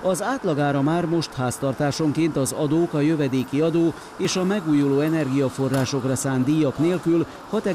Az átlagára már most háztartásonként az adók, a jövedéki adó és a megújuló energiaforrásokra szánt díjak nélkül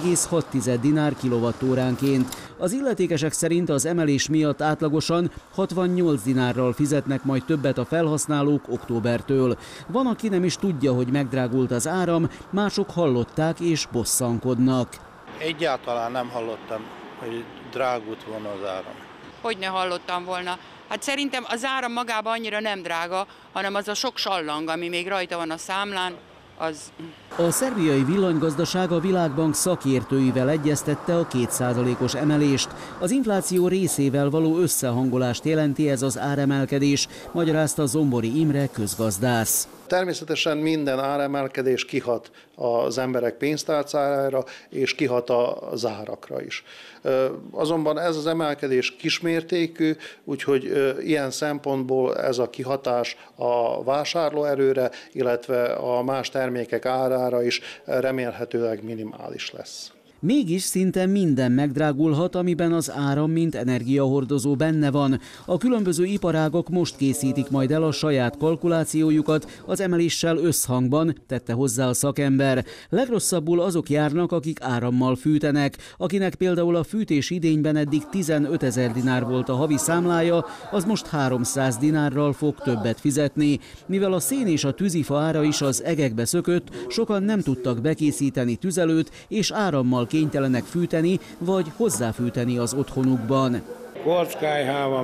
6,6 dinár kilowattóránként. Az illetékesek szerint az emelés miatt átlagosan 68 dinárral fizetnek majd többet a felhasználók októbertől. Van, aki nem is tudja, hogy megdrágult az áram, mások hallották és bosszankodnak. Egyáltalán nem hallottam, hogy drágult volna az áram. Hogy ne hallottam volna? Hát szerintem az áram magában annyira nem drága, hanem az a sok sallang, ami még rajta van a számlán, az... A szerbiai villanygazdaság a Világbank szakértőivel egyeztette a 2%-os emelést. Az infláció részével való összehangolást jelenti ez az áremelkedés, magyarázta Zombori Imre közgazdász. Természetesen minden áremelkedés kihat az emberek pénztárcájára, és kihat az árakra is. Azonban ez az emelkedés kismértékű, úgyhogy ilyen szempontból ez a kihatás a vásárlóerőre, illetve a más termékek árára is remélhetőleg minimális lesz. Mégis szinte minden megdrágulhat, amiben az áram, mint energiahordozó benne van. A különböző iparágok most készítik majd el a saját kalkulációjukat az emeléssel összhangban, tette hozzá a szakember. Legrosszabbul azok járnak, akik árammal fűtenek. Akinek például a fűtés idényben eddig 15 000 dinár volt a havi számlája, az most 300 dinárral fog többet fizetni. Mivel a szén és a tűzifa ára is az egekbe szökött, sokan nem tudtak bekészíteni tüzelőt, és árammal kénytelenek fűteni, vagy hozzáfűteni az otthonukban. Kockályhá van,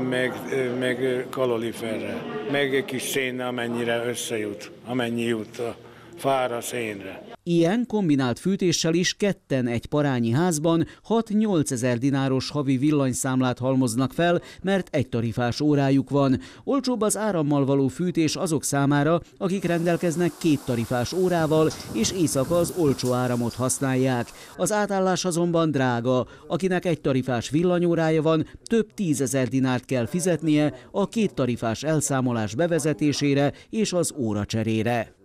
meg kaloriferre, meg egy kis szén, amennyire összejut, amennyi jut a fára szénre. Ilyen kombinált fűtéssel is ketten egy parányi házban 6-8 000 dináros havi villanyszámlát halmoznak fel, mert egy tarifás órájuk van. Olcsóbb az árammal való fűtés azok számára, akik rendelkeznek 2 tarifás órával, és éjszaka az olcsó áramot használják. Az átállás azonban drága. Akinek egy tarifás villanyórája van, több 10 000 dinárt kell fizetnie a 2 tarifás elszámolás bevezetésére és az óracserére.